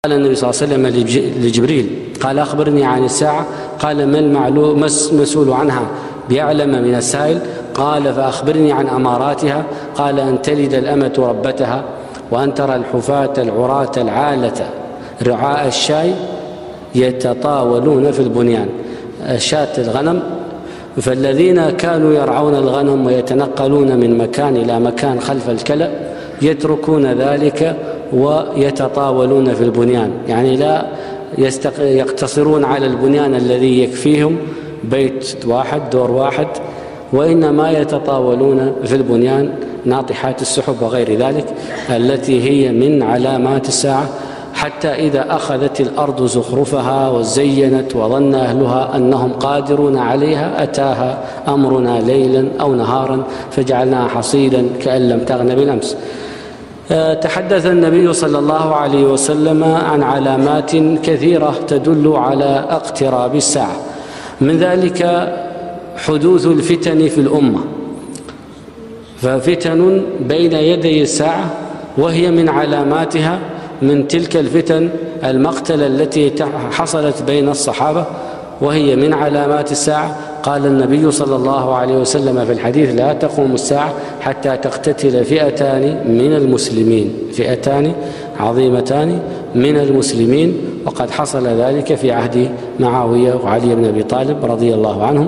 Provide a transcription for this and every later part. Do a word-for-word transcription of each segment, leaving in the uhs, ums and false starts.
قال النبي صلى الله عليه وسلم لجبريل قال أخبرني عن الساعة. قال ما المعلوم مسؤول عنها بيعلم من السائل؟ قال فأخبرني عن أماراتها. قال أن تلد الأمة ربتها وأن ترى الحفاة العراة العالة رعاء الشاي يتطاولون في البنيان. شاة الغنم، فالذين كانوا يرعون الغنم ويتنقلون من مكان إلى مكان خلف الكلأ يتركون ذلك ويتطاولون في البنيان، يعني لا يقتصرون على البنيان الذي يكفيهم بيت واحد دور واحد، وإنما يتطاولون في البنيان ناطحات السحب وغير ذلك التي هي من علامات الساعة، حتى إذا أخذت الأرض زخرفها وزينت وظن أهلها أنهم قادرون عليها أتاها أمرنا ليلا أو نهارا فجعلناها حصيدا كأن لم تغن بالأمس. تحدث النبي صلى الله عليه وسلم عن علامات كثيرة تدل على اقتراب الساعة، من ذلك حدوث الفتن في الأمة، ففتن بين يدي الساعة وهي من علاماتها. من تلك الفتن المقتلة التي حصلت بين الصحابة وهي من علامات الساعة. قال النبي صلى الله عليه وسلم في الحديث لا تقوم الساعة حتى تقتتل فئتان من المسلمين، فئتان عظيمتان من المسلمين، وقد حصل ذلك في عهد معاوية وعلي بن أبي طالب رضي الله عنهم.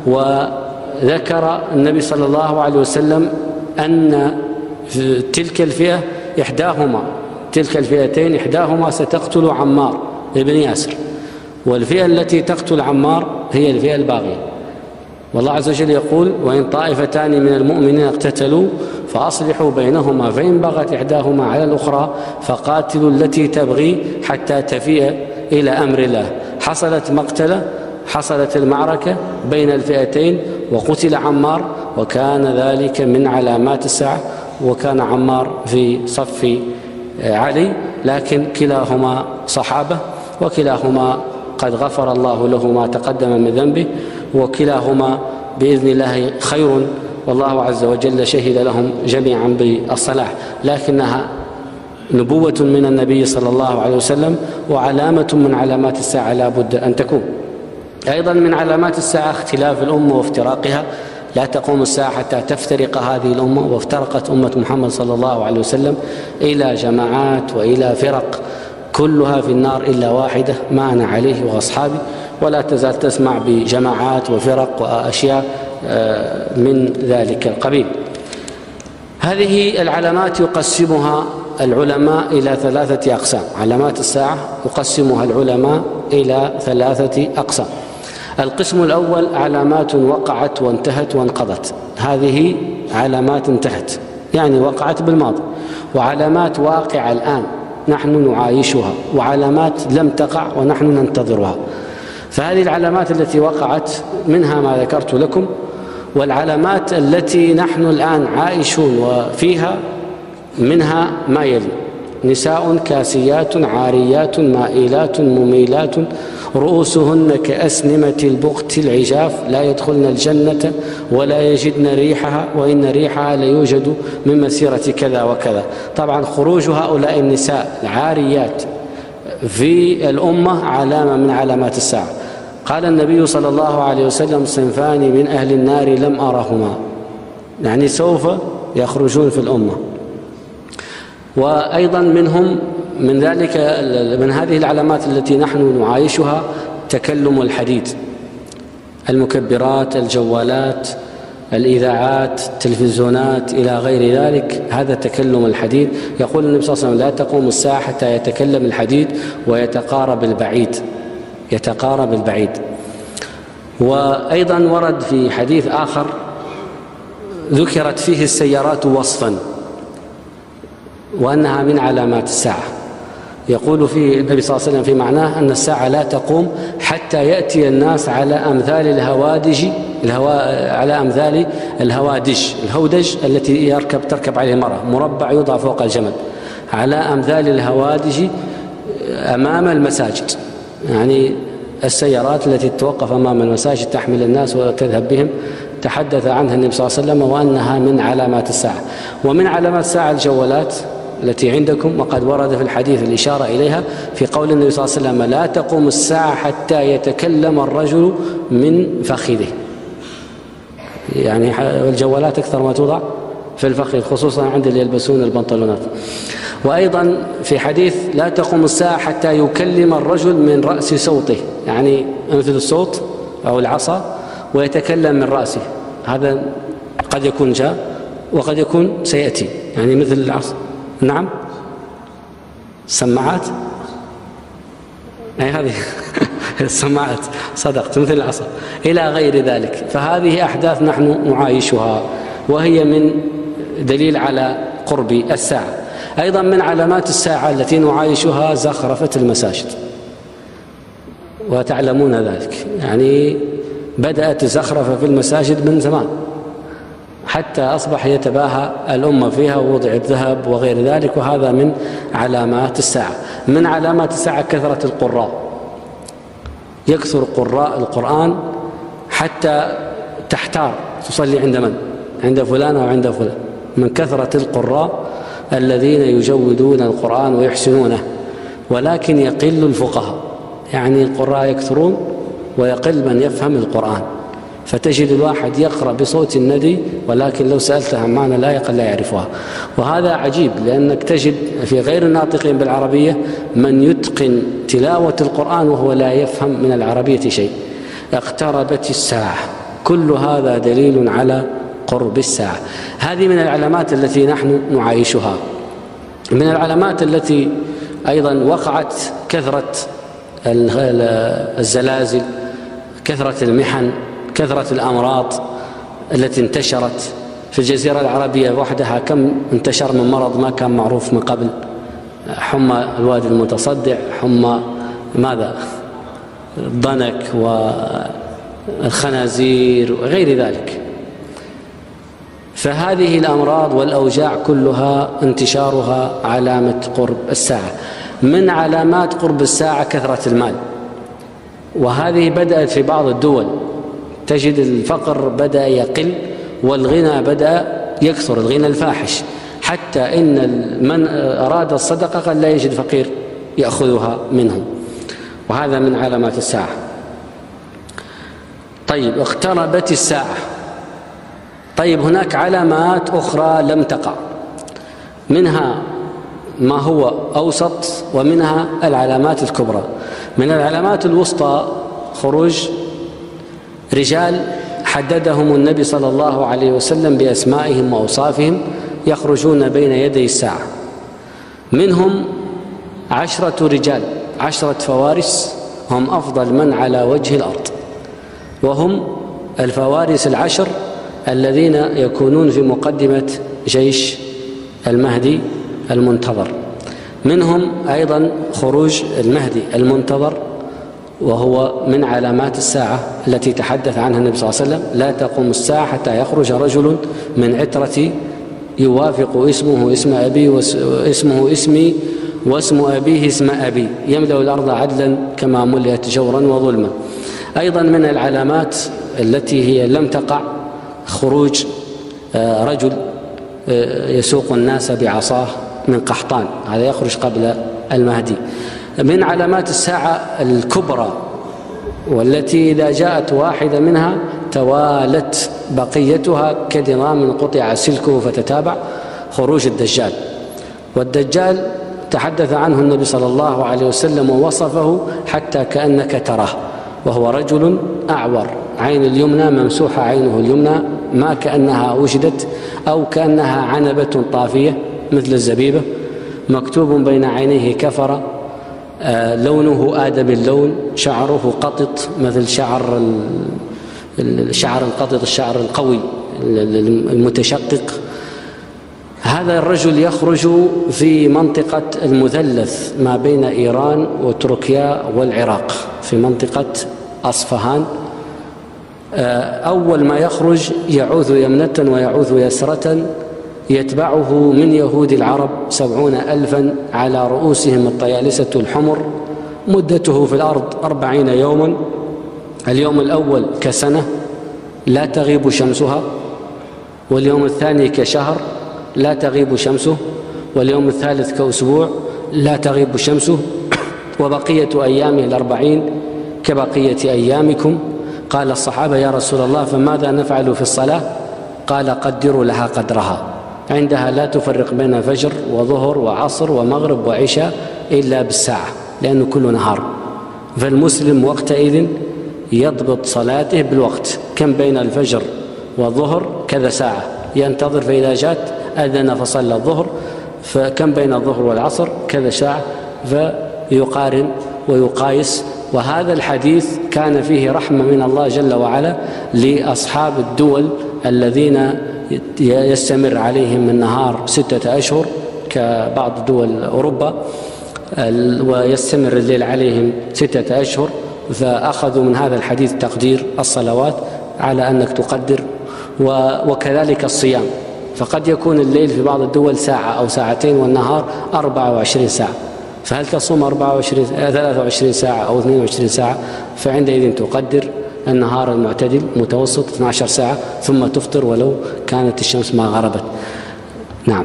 وذكر النبي صلى الله عليه وسلم أن تلك الفئة إحداهما تلك الفئتين إحداهما ستقتل عمار بن ياسر، والفئة التي تقتل عمار هي الفئة الباغية. والله عز وجل يقول وإن طائفتان من المؤمنين اقتتلوا فأصلحوا بينهما فإن بغت إحداهما على الأخرى فقاتلوا التي تبغي حتى تفيء إلى أمر الله. حصلت مقتلة، حصلت المعركة بين الفئتين وقتل عمار، وكان ذلك من علامات الساعة، وكان عمار في صف علي، لكن كلاهما صحابة وكلاهما قد غفر الله له ما تقدم من ذنبه، وكلاهما بإذن الله خير، والله عز وجل شهد لهم جميعا بالصلاح، لكنها نبوة من النبي صلى الله عليه وسلم وعلامة من علامات الساعة لا بد أن تكون. أيضا من علامات الساعة اختلاف الأمة وافتراقها. لا تقوم الساعة حتى تفترق هذه الأمة، وافترقت أمة محمد صلى الله عليه وسلم إلى جماعات وإلى فرق كلها في النار إلا واحدة ما أنا عليه وأصحابي، ولا تزال تسمع بجماعات وفرق وأشياء من ذلك القبيل. هذه العلامات يقسمها العلماء إلى ثلاثة أقسام. علامات الساعة يقسمها العلماء إلى ثلاثة أقسام. القسم الأول علامات وقعت وانتهت وانقضت، هذه علامات انتهت يعني وقعت بالماضي، وعلامات واقعة الآن نحن نعايشها، وعلامات لم تقع ونحن ننتظرها. فهذه العلامات التي وقعت منها ما ذكرت لكم، والعلامات التي نحن الآن عائشون وفيها منها ما يلي: نساء كاسيات عاريات مائلات مميلات رؤوسهن كأسنمة البخت العجاف لا يدخلن الجنة ولا يجدن ريحها وإن ريحها ليوجد من مسيرة كذا وكذا. طبعا خروج هؤلاء النساء العاريات في الأمة علامة من علامات الساعة. قال النبي صلى الله عليه وسلم صنفان من أهل النار لم أرهما، يعني سوف يخرجون في الأمة. وأيضا منهم من ذلك من هذه العلامات التي نحن نعايشها تكلم الحديد، المكبرات، الجوالات، الإذاعات، التلفزيونات إلى غير ذلك، هذا تكلم الحديد. يقول النبي صلى الله عليه وسلم لا تقوم الساعة حتى يتكلم الحديد ويتقارب البعيد يتقارب البعيد. وأيضا ورد في حديث آخر ذكرت فيه السيارات وصفا وأنها من علامات الساعة. يقول فيه النبي صلى الله عليه وسلم في معناه أن الساعة لا تقوم حتى يأتي الناس على أمثال الهوادج الهوا على أمثال الهوادج الهودج التي يركب تركب عليه المرأة، مربع يوضع فوق الجمل، على أمثال الهوادج أمام المساجد، يعني السيارات التي تتوقف أمام المساجد تحمل الناس وتذهب بهم. تحدث عنها النبي صلى الله عليه وسلم وأنها من علامات الساعة. ومن علامات الساعة الجوالات التي عندكم، وقد ورد في الحديث الإشارة إليها في قول النبي صلى الله عليه وسلم: لا تقوم الساعة حتى يتكلم الرجل من فخذه. يعني الجوالات أكثر ما توضع في الفخذ، خصوصا عند اللي يلبسون البنطلونات. وأيضا في حديث: لا تقوم الساعة حتى يكلم الرجل من رأس صوته، يعني مثل الصوت أو العصا، ويتكلم من رأسه. هذا قد يكون جاء وقد يكون سيأتي، يعني مثل العصا. نعم، السماعات، أي هذه السماعات، صدقت، مثل العصا إلى غير ذلك. فهذه أحداث نحن نعايشها، وهي من دليل على قرب الساعة. أيضا من علامات الساعة التي نعايشها زخرفة المساجد، وتعلمون ذلك. يعني بدأت الزخرفة في المساجد من زمان، حتى أصبح يتباهى الأمة فيها ووضع الذهب وغير ذلك، وهذا من علامات الساعة. من علامات الساعة كثرة القراء، يكثر قراء القرآن حتى تحتار تصلي عند من؟ عند فلان أو عند فلان، من كثرة القراء الذين يجودون القرآن ويحسنونه. ولكن يقل الفقهاء، يعني القراء يكثرون ويقل من يفهم القرآن، فتجد الواحد يقرأ بصوت الندي، ولكن لو سألته عن معنى الآية قد لا يعرفها. وهذا عجيب، لأنك تجد في غير الناطقين بالعربية من يتقن تلاوة القرآن وهو لا يفهم من العربية شيء. اقتربت الساعة، كل هذا دليل على قرب الساعة. هذه من العلامات التي نحن نعايشها. من العلامات التي أيضا وقعت كثرة الزلازل، كثرة المحن، كثرة الأمراض التي انتشرت في الجزيرة العربية وحدها. كم انتشر من مرض ما كان معروف من قبل: حمى الوادي المتصدع، حمى ماذا الضنك والخنازير وغير ذلك. فهذه الأمراض والأوجاع كلها انتشارها علامة قرب الساعة. من علامات قرب الساعة كثرة المال، وهذه بدأت في بعض الدول، تجد الفقر بدأ يقل والغنى بدأ يكثر، الغنى الفاحش، حتى إن من أراد الصدقة قد لا يجد فقير يأخذها منه، وهذا من علامات الساعة. طيب، اقتربت الساعة. طيب، هناك علامات أخرى لم تقع، منها ما هو أوسط، ومنها العلامات الكبرى. من العلامات الوسطى خروج رجال حددهم النبي صلى الله عليه وسلم بأسمائهم وأوصافهم، يخرجون بين يدي الساعة. منهم عشرة رجال، عشرة فوارس، هم أفضل من على وجه الأرض، وهم الفوارس العشر الذين يكونون في مقدمة جيش المهدي المنتظر. منهم أيضا خروج المهدي المنتظر، وهو من علامات الساعة التي تحدث عنها النبي صلى الله عليه وسلم: لا تقوم الساعة حتى يخرج رجل من عترتي يوافق اسمه اسم أبي واسمه اسمي واسم أبيه اسم أبي، يملأ الأرض عدلا كما ملئت جورا وظلما. أيضا من العلامات التي هي لم تقع خروج رجل يسوق الناس بعصاه من قحطان، هذا يخرج قبل المهدي. من علامات الساعة الكبرى، والتي إذا جاءت واحدة منها توالت بقيتها كنظام قطع سلكه فتتابع، خروج الدجال. والدجال تحدث عنه النبي صلى الله عليه وسلم ووصفه حتى كأنك تراه، وهو رجل أعور، عين اليمنى ممسوحة، عينه اليمنى ما كأنها وجدت، أو كأنها عنبة طافية مثل الزبيبة، مكتوب بين عينيه كفر، آه لونه آدم اللون، شعره قطط مثل شعر الشعر القطط، الشعر القوي المتشقق. هذا الرجل يخرج في منطقة المثلث ما بين إيران وتركيا والعراق، في منطقة أصفهان. أول ما يخرج يعوذ يمنة ويعوذ يسرة، يتبعه من يهود العرب سبعون ألفا على رؤوسهم الطيالسة الحمر، مدته في الأرض أربعين يوما، اليوم الأول كسنة لا تغيب شمسها، واليوم الثاني كشهر لا تغيب شمسه، واليوم الثالث كأسبوع لا تغيب شمسه، وبقية أيامه الأربعين كبقية أيامكم. قال الصحابة: يا رسول الله فماذا نفعل في الصلاة؟ قال: قدروا لها قدرها، عندها لا تفرق بين فجر وظهر وعصر ومغرب وعشاء إلا بالساعة، لأنه كل نهار. فالمسلم وقتئذ يضبط صلاته بالوقت، كم بين الفجر والظهر كذا ساعة، ينتظر فإذا جاءت أذن فصلى الظهر، فكم بين الظهر والعصر كذا ساعة، فيقارن ويقايس. وهذا الحديث كان فيه رحمة من الله جل وعلا لأصحاب الدول الذين يستمر عليهم النهار ستة أشهر كبعض دول أوروبا، ويستمر الليل عليهم ستة أشهر، فأخذوا من هذا الحديث تقدير الصلوات على أنك تقدر. وكذلك الصيام، فقد يكون الليل في بعض الدول ساعة أو ساعتين والنهار أربعة وعشرين ساعة، فهل تصوم أربعة وعشرين ثلاثة وعشرين ساعة أو اثنين وعشرين ساعة؟ فعندئذ تقدر النهار المعتدل متوسط اثنتي عشرة ساعة، ثم تفطر ولو كانت الشمس ما غربت. نعم.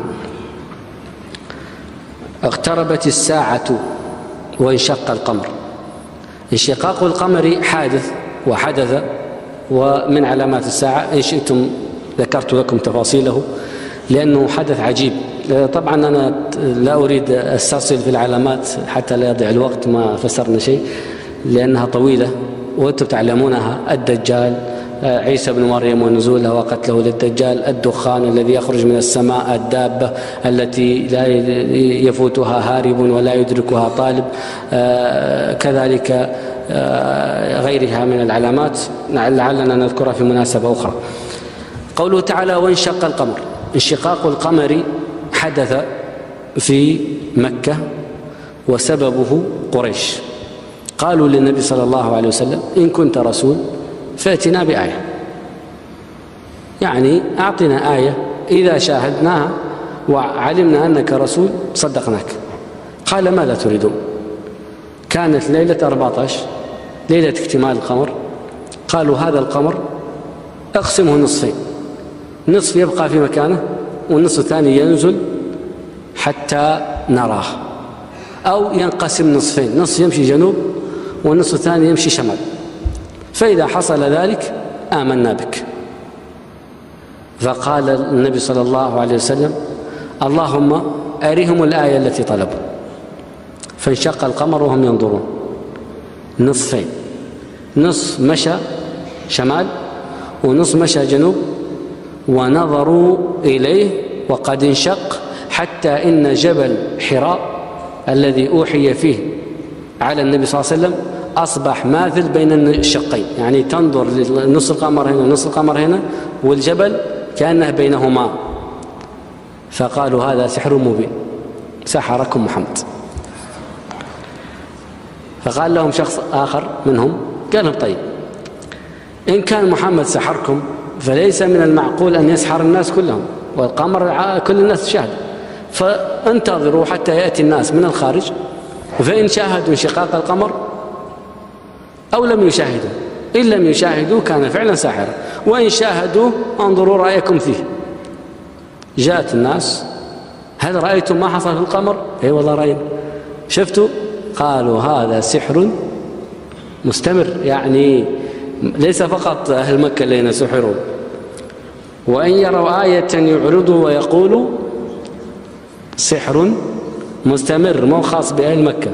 اقتربت الساعة وانشق القمر. انشقاق القمر حادث وحدث ومن علامات الساعة، إن شئتم ذكرت لكم تفاصيله لأنه حدث عجيب. طبعا أنا لا أريد أسترسل في العلامات حتى لا يضيع الوقت، ما فسرنا شيء لأنها طويلة وأنتم تعلمونها. الدجال، عيسى بن مريم ونزوله وقتله للدجال، الدخان الذي يخرج من السماء، الدابة التي لا يفوتها هارب ولا يدركها طالب، كذلك غيرها من العلامات لعلنا نذكرها في مناسبة أخرى. قوله تعالى: وانشق القمر. انشقاق القمر حدث في مكة وسببه قريش. قالوا للنبي صلى الله عليه وسلم: إن كنت رسول فأتنا بآية، يعني أعطنا آية إذا شاهدناها وعلمنا أنك رسول صدقناك. قال: ماذا تريدون؟ كانت ليلة أربعة عشر ليلة اكتمال القمر. قالوا: هذا القمر اقسمه نصفين، نصف يبقى في مكانه والنصف الثاني ينزل حتى نراه، أو ينقسم نصفين، نصف يمشي جنوب والنصف الثاني يمشي شمال، فإذا حصل ذلك آمنا بك. فقال النبي صلى الله عليه وسلم: اللهم أرهم الآية التي طلبوا. فانشق القمر وهم ينظرون نصفين، نصف مشى شمال ونصف مشى جنوب، ونظروا إليه وقد انشق، حتى إن جبل حراء الذي أوحي فيه على النبي صلى الله عليه وسلم أصبح ماثل بين الشقين، يعني تنظر لنص القمر هنا ونص القمر هنا، والجبل كأنه بينهما. فقالوا: هذا سحر مبين، سحركم محمد. فقال لهم شخص آخر منهم، قال لهم: طيب إن كان محمد سحركم فليس من المعقول أن يسحر الناس كلهم، والقمر كل الناس شاهد، فانتظروا حتى يأتي الناس من الخارج، فإن شاهدوا انشقاق القمر أو لم يشاهدوا، إن لم يشاهدوا كان فعلا ساحرا، وإن شاهدوا انظروا رأيكم فيه. جاءت الناس: هل رأيتم ما حصل في القمر؟ أي والله رأينا. شفتوا؟ قالوا: هذا سحر مستمر، يعني ليس فقط أهل مكة الذين سحروا، وإن يروا آية يعرضوا ويقولوا سحر مستمر مو خاص بأهل مكة.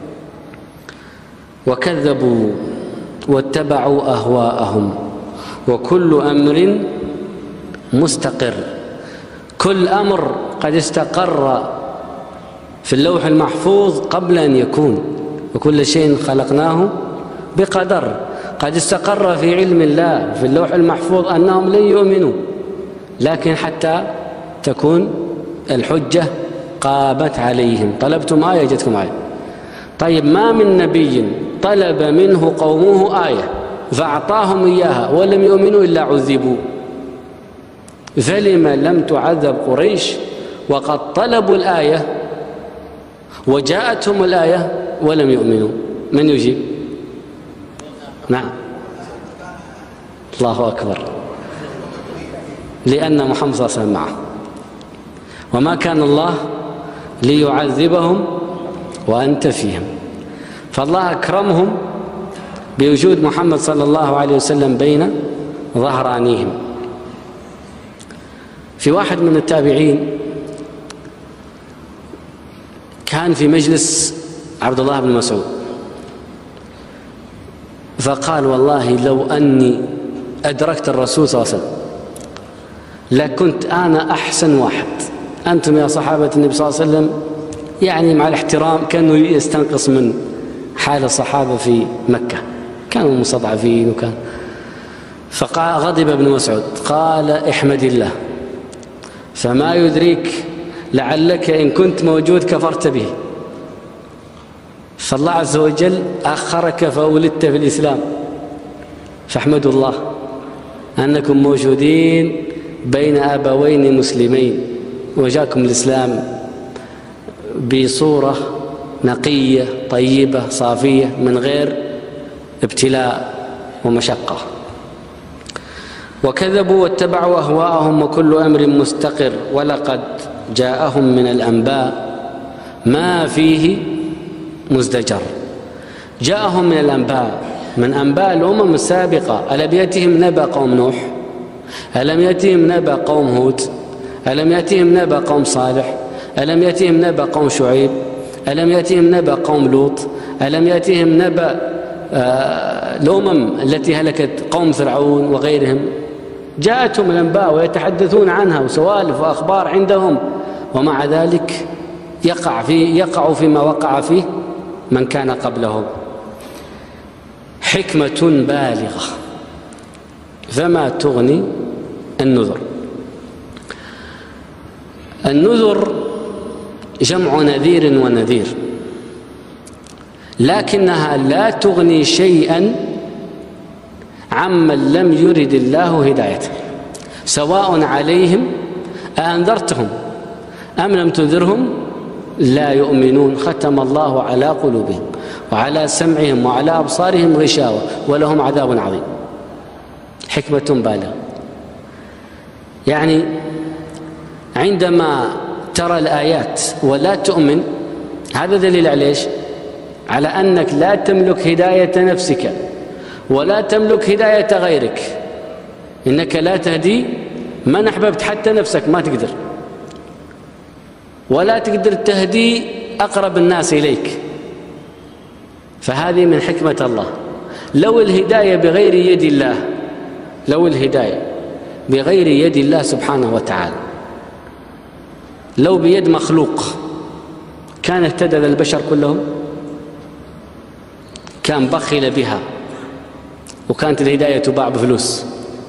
وكذبوا واتبعوا أهواءهم، وكل أمر مستقر. كل أمر قد استقر في اللوح المحفوظ قبل أن يكون، وكل شيء خلقناه بقدر. قد استقر في علم الله في اللوح المحفوظ أنهم لن يؤمنوا، لكن حتى تكون الحجة قامت عليهم. طلبتم آية جتكم آية. طيب ما من نبي طلب منه قومه آية فأعطاهم إياها ولم يؤمنوا إلا عذبوا. فلما لم تعذب قريش وقد طلبوا الآية وجاءتهم الآية ولم يؤمنوا؟ من يجيب؟ نعم، الله أكبر. لأن محمد صلى الله عليه وسلم معه، وما كان الله ليعذبهم وأنت فيهم. فالله أكرمهم بوجود محمد صلى الله عليه وسلم بين ظهرانيهم. في واحد من التابعين كان في مجلس عبد الله بن مسعود، فقال: والله لو أني أدركت الرسول صلى الله عليه وسلم لكنت أنا أحسن واحد. أنتم يا صحابة النبي صلى الله عليه وسلم، يعني مع الاحترام، كانوا يستنقص من حال الصحابة في مكة، كانوا مستضعفين وكان. فقال غضب ابن مسعود قال: احمد الله، فما يدريك لعلك إن كنت موجود كفرت به. فالله عز وجل أخرك فولدت في الإسلام، فاحمدوا الله أنكم موجودين بين أبوين مسلمين، وجاكم الإسلام بصورة نقية طيبة صافية من غير ابتلاء ومشقة. وكذبوا واتبعوا أهواءهم وكل أمر مستقر، ولقد جاءهم من الأنباء ما فيه مزدجر. جاءهم من الأنباء، من أنباء الأمم السابقة. ألم يأتهم نبأ قوم نوح؟ ألم يأتهم نبأ قوم هود؟ ألم يأتهم نبأ قوم صالح؟ ألم يأتهم نبأ قوم شعيب؟ ألم يأتهم نبأ قوم لوط؟ ألم يأتهم نبأ آه الأمم التي هلكت قوم فرعون وغيرهم؟ جاءتهم الأنباء ويتحدثون عنها وسوالف وأخبار عندهم، ومع ذلك يقع في يقع فيما وقع فيه من كان قبلهم. حكمة بالغة، فما تغني النذر. النذر جمع نذير ونذير، لكنها لا تغني شيئا عمن لم يرد الله هدايته، سواء عليهم أأنذرتهم أم لم تنذرهم لا يؤمنون. ختم الله على قلوبهم وعلى سمعهم وعلى أبصارهم غشاوة ولهم عذاب عظيم. حكمة بالغة، يعني عندما ترى الآيات ولا تؤمن، هذا دليل على إيش؟ على أنك لا تملك هداية نفسك ولا تملك هداية غيرك. إنك لا تهدي من أحببت، حتى نفسك ما تقدر، ولا تقدر تهدي أقرب الناس إليك. فهذه من حكمة الله. لو الهداية بغير يد الله، لو الهداية بغير يد الله سبحانه وتعالى، لو بيد مخلوق، كان اهتدى البشر كلهم؟ كان بخل بها، وكانت الهداية تباع بفلوس،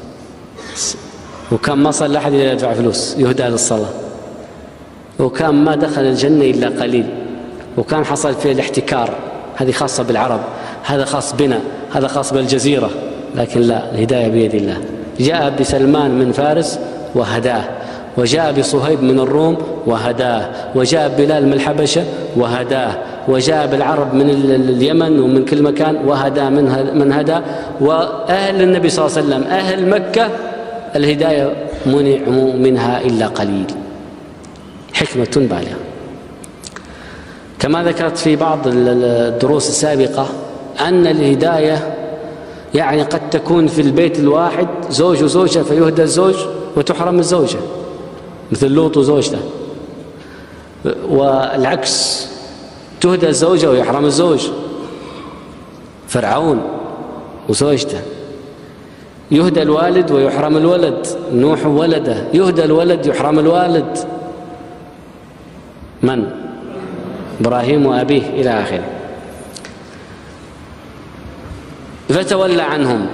وكان ما صلى أحد إلا يدفع فلوس يهدى للصلاة، وكان ما دخل الجنة إلا قليل، وكان حصل فيه الاحتكار. هذه خاصة بالعرب، هذا خاص بنا، هذا خاص بالجزيرة. لكن لا، الهداية بيد الله. جاء بسلمان من فارس وهداه، وجاء بصهيب من الروم وهداه، وجاء بلال من الحبشة وهداه، وجاء بالعرب من اليمن ومن كل مكان وهداه من هدى. وأهل النبي صلى الله عليه وسلم أهل مكة الهداية منعوا منها إلا قليل. حكمة بالغة. كما ذكرت في بعض الدروس السابقة أن الهداية يعني قد تكون في البيت الواحد زوج وزوجة فيهدى الزوج وتحرم الزوجة، مثل لوط وزوجته، والعكس تهدى الزوجة ويحرم الزوج، فرعون وزوجته. يهدى الوالد ويحرم الولد، نوح ولده، يهدى الولد يحرم الوالد، من؟ إبراهيم وأبيه إلى آخره. فتولى عنهم،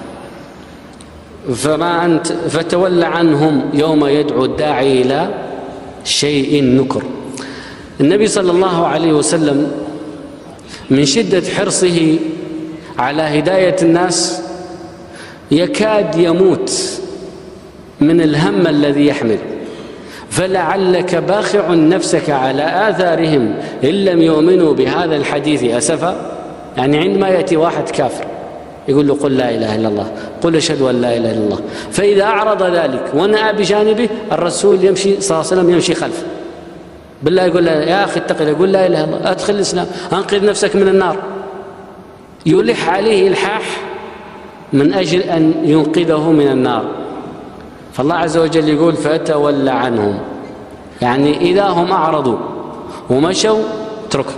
فما أنت فتولى عنهم يوم يدعو الداعي إلى شيء نكر. النبي صلى الله عليه وسلم من شدة حرصه على هداية الناس يكاد يموت من الهم الذي يحمل، فلعلك باخع نفسك على آثارهم إن لم يؤمنوا بهذا الحديث أسفا. يعني عندما يأتي واحد كافر يقول له قل لا إله إلا الله، قل أشهد أن لا إله إلا الله، فإذا أعرض ذلك ونأى بجانبه، الرسول يمشي صلى الله عليه وسلم يمشي خلفه بالله يقول له يا أخي اتق الله، يقول لا إله إلا الله، أدخل الإسلام، أنقذ نفسك من النار. يلح عليه إلحاح من أجل أن ينقذه من النار. فالله عز وجل يقول فتولى عنهم، يعني إذا هم أعرضوا ومشوا اتركهم،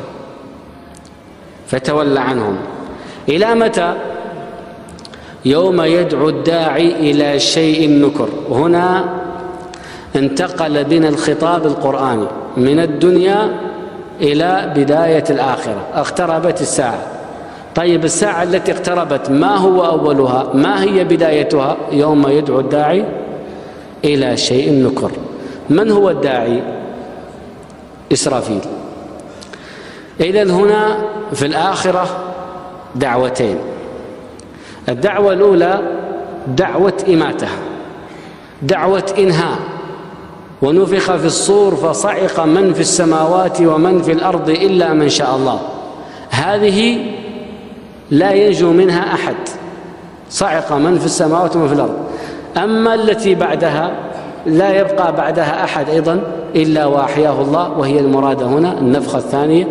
فتولى عنهم. إلى متى؟ يوم يدعو الداعي إلى شيء نكر. هنا انتقل بنا الخطاب القرآني من الدنيا إلى بداية الآخرة. اقتربت الساعة. طيب الساعة التي اقتربت ما هو أولها؟ ما هي بدايتها؟ يوم يدعو الداعي إلى شيء نكر. من هو الداعي؟ إسرافيل. إذن هنا في الآخرة دعوتين. الدعوة الأولى دعوة إماتة، دعوة إنهاء. ونفخ في الصور فصعق من في السماوات ومن في الأرض إلا من شاء الله. هذه لا ينجو منها أحد، صعق من في السماوات ومن في الأرض. أما التي بعدها لا يبقى بعدها أحد أيضا إلا وأحياه الله، وهي المراد هنا النفخة الثانية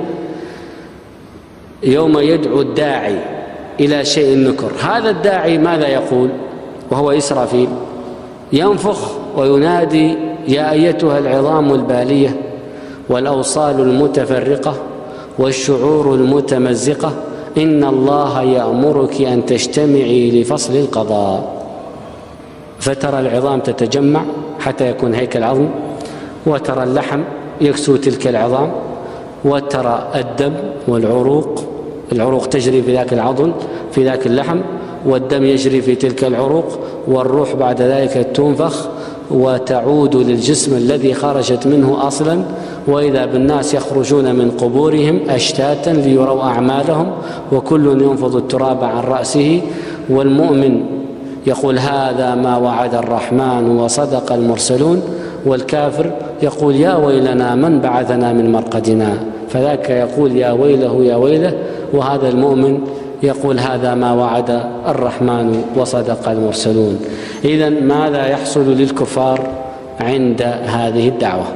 يوم يدعو الداعي إلى شيء نكر. هذا الداعي ماذا يقول وهو إسرافيل؟ ينفخ وينادي يا أيتها العظام البالية والأوصال المتفرقة والشعور المتمزقة إن الله يأمرك أن تجتمعي لفصل القضاء. فترى العظام تتجمع حتى يكون هيكل عظم، وترى اللحم يكسو تلك العظام، وترى الدم والعروق، العروق تجري في ذاك العظم في ذاك اللحم، والدم يجري في تلك العروق، والروح بعد ذلك تنفخ وتعود للجسم الذي خرجت منه أصلا. وإذا بالناس يخرجون من قبورهم أشتاتا ليروا أعمالهم، وكل ينفض التراب عن رأسه. والمؤمن يقول هذا ما وعد الرحمن وصدق المرسلون، والكافر يقول يا ويلنا من بعثنا من مرقدنا. فذاك يقول يا ويله يا ويله، وهذا المؤمن يقول هذا ما وعد الرحمن وصدق المرسلون. إذن ماذا يحصل للكفار عند هذه الدعوة؟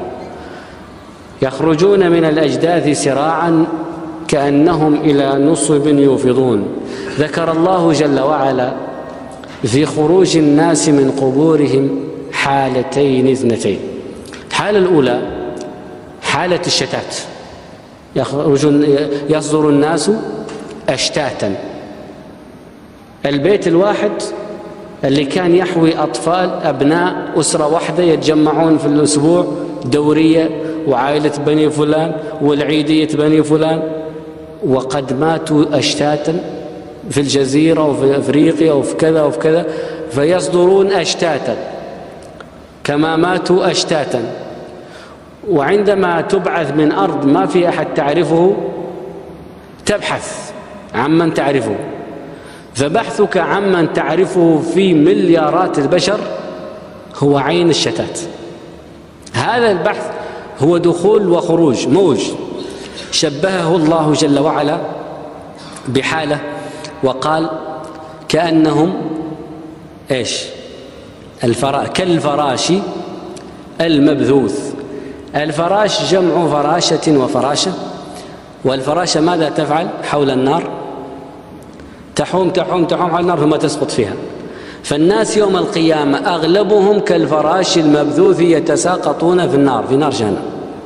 يخرجون من الأجداث سراعا كأنهم إلى نصب يوفضون. ذكر الله جل وعلا في خروج الناس من قبورهم حالتين اثنتين. الحالة الأولى حالة الشتات، يخرج يصدر الناس أشتاتا. البيت الواحد اللي كان يحوي أطفال أبناء أسرة واحدة يتجمعون في الأسبوع دورية، وعائلة بني فلان والعيدية بني فلان، وقد ماتوا أشتاتا في الجزيرة وفي أفريقيا وفي كذا وفي كذا، فيصدرون أشتاتا كما ماتوا أشتاتا. وعندما تبعث من أرض ما في أحد تعرفه تبحث عمن تعرفه، فبحثك عمن تعرفه في مليارات البشر هو عين الشتات. هذا البحث هو دخول وخروج، موج. شبهه الله جل وعلا بحالة وقال كأنهم إيش؟ الفرا كالفراش المبثوث. الفراش جمع فراشة وفراشة، والفراشة ماذا تفعل حول النار؟ تحوم تحوم تحوم على النار ثم تسقط فيها. فالناس يوم القيامة أغلبهم كالفراش المبثوث يتساقطون في النار، في نار جهنم.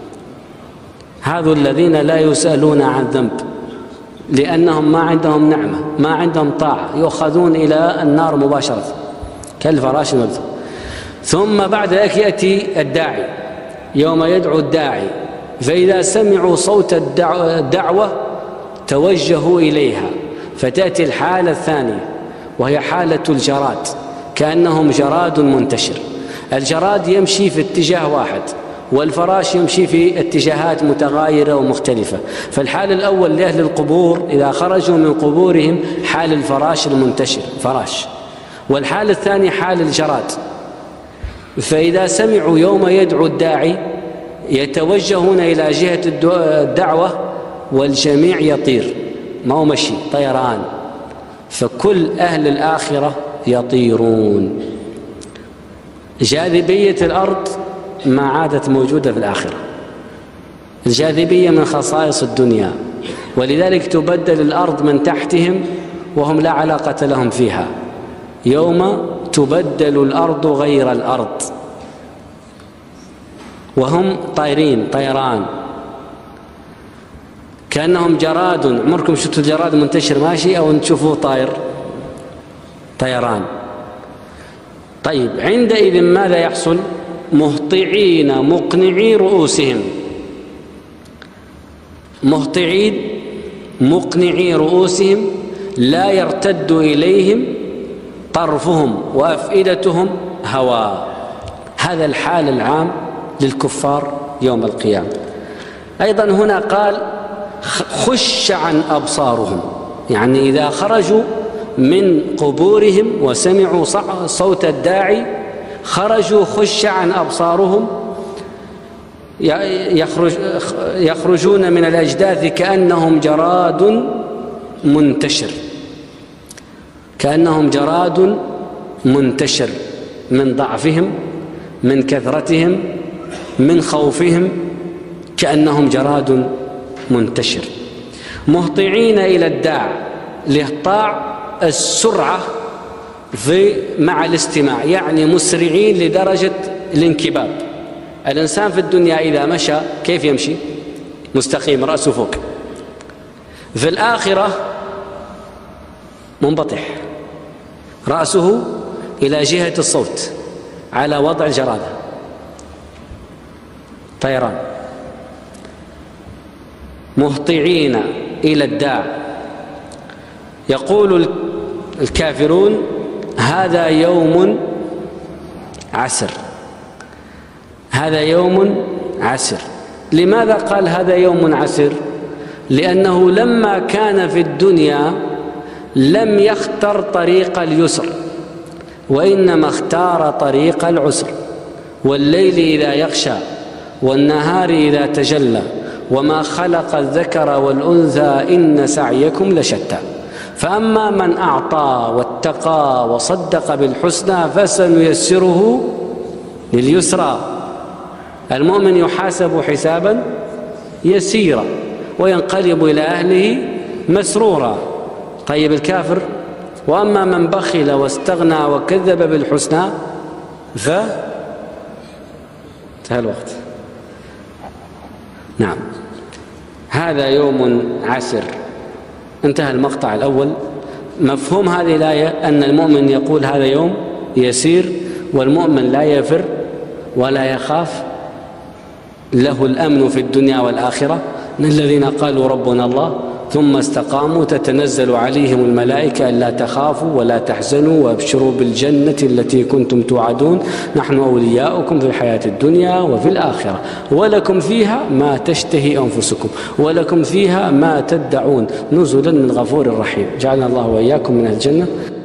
هذو الذين لا يسألون عن ذنب لأنهم ما عندهم نعمة، ما عندهم طاعة، يؤخذون إلى النار مباشرة كالفراش المبثوث. ثم بعد ذلك يأتي الداعي يوم يدعو الداعي، فإذا سمعوا صوت الدعوة توجهوا إليها، فتأتي الحالة الثانية وهي حالة الجراد، كأنهم جراد منتشر. الجراد يمشي في اتجاه واحد، والفراش يمشي في اتجاهات متغايرة ومختلفة. فالحال الأول لأهل القبور إذا خرجوا من قبورهم حال الفراش المنتشر فراش، والحال الثاني حال الجراد. فإذا سمعوا يوم يدعو الداعي يتوجهون إلى جهة الدعوة، والجميع يطير، ما هو مشي، طيران. فكل أهل الآخرة يطيرون. جاذبية الأرض ما عادت موجودة في الآخرة، الجاذبية من خصائص الدنيا، ولذلك تبدل الأرض من تحتهم وهم لا علاقة لهم فيها. يوم تبدل الأرض غير الأرض وهم طايرين طيران كأنهم جراد. عمركم شفتوا الجراد منتشر ماشي أو تشوفوه طاير؟ طيران. طيب عندئذ ماذا يحصل؟ مهطعين مقنعي رؤوسهم، مهطعين مقنعي رؤوسهم لا يرتد إليهم طرفهم وأفئدتهم هواء. هذا الحال العام للكفار يوم القيامة. أيضا هنا قال خش عن أبصارهم، يعني إذا خرجوا من قبورهم وسمعوا صوت الداعي خرجوا خش عن أبصارهم، يخرج يخرجون من الأجداث كأنهم جراد منتشر، كأنهم جراد منتشر من ضعفهم، من كثرتهم، من خوفهم، كأنهم جراد منتشر. مهطعين إلى الداع، الإهطاع السرعة في مع الاستماع، يعني مسرعين لدرجة الانكباب. الإنسان في الدنيا إذا مشى كيف يمشي؟ مستقيم رأسه فوق. في الآخرة منبطح رأسه إلى جهة الصوت على وضع الجرادة، طيران. مهطعين إلى الداع. يقول الكافرون هذا يوم عسر، هذا يوم عسر. لماذا قال هذا يوم عسر؟ لأنه لما كان في الدنيا لم يختر طريق اليسر وإنما اختار طريق العسر. والليل إذا يغشى والنهار إذا تجلى وما خلق الذكر والأنثى إن سعيكم لشتى. فأما من أعطى واتقى وصدق بالحسنى فسنيسره لليسرى. المؤمن يحاسب حسابا يسيرا وينقلب إلى أهله مسرورا. طيب الكافر وأما من بخل واستغنى وكذب بالحسنى ف انتهى الوقت. نعم، هذا يوم عسر. انتهى المقطع الأول. مفهوم هذه الآية أن المؤمن يقول هذا يوم يسير، والمؤمن لا يفر ولا يخاف، له الأمن في الدنيا والآخرة. من الذين قالوا ربنا الله ثم استقاموا تتنزل عليهم الملائكة ألا تخافوا ولا تحزنوا وابشروا بالجنة التي كنتم توعدون نحن أولياؤكم في الحياة الدنيا وفي الآخرة ولكم فيها ما تشتهي أنفسكم ولكم فيها ما تدعون نزلا من غفور رحيم. جعلنا الله وإياكم من الجنة.